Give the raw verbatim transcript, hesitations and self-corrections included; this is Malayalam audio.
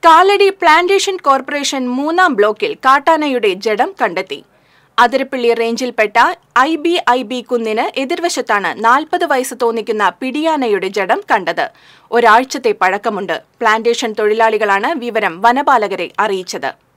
കാലടി പ്ലാന്റേഷൻ കോർപ്പറേഷൻ മൂന്നാം ബ്ലോക്കിൽ കാട്ടാനയുടെ ജഡം കണ്ടെത്തി. അതിരപ്പള്ളി റേഞ്ചിൽപ്പെട്ട ഐ ബി ഐ ബി കുന്നിന് എതിർവശത്താണ് നാൽപ്പത് വയസ്സ് തോന്നിക്കുന്ന പിടിയാനയുടെ ജഡം കണ്ടത്. ഒരാഴ്ചത്തെ പഴക്കമുണ്ട്. പ്ലാന്റേഷൻ തൊഴിലാളികളാണ് വിവരം വനപാലകരെ അറിയിച്ചത്.